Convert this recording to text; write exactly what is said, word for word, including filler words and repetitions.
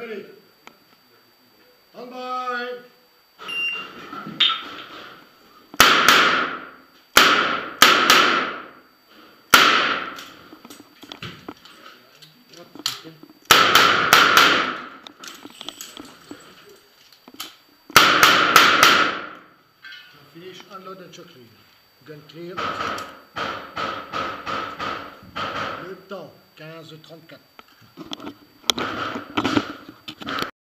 Ready. On by. Finish, unload and choke clear. Gun clear. Le temps, quinze trente-quatre.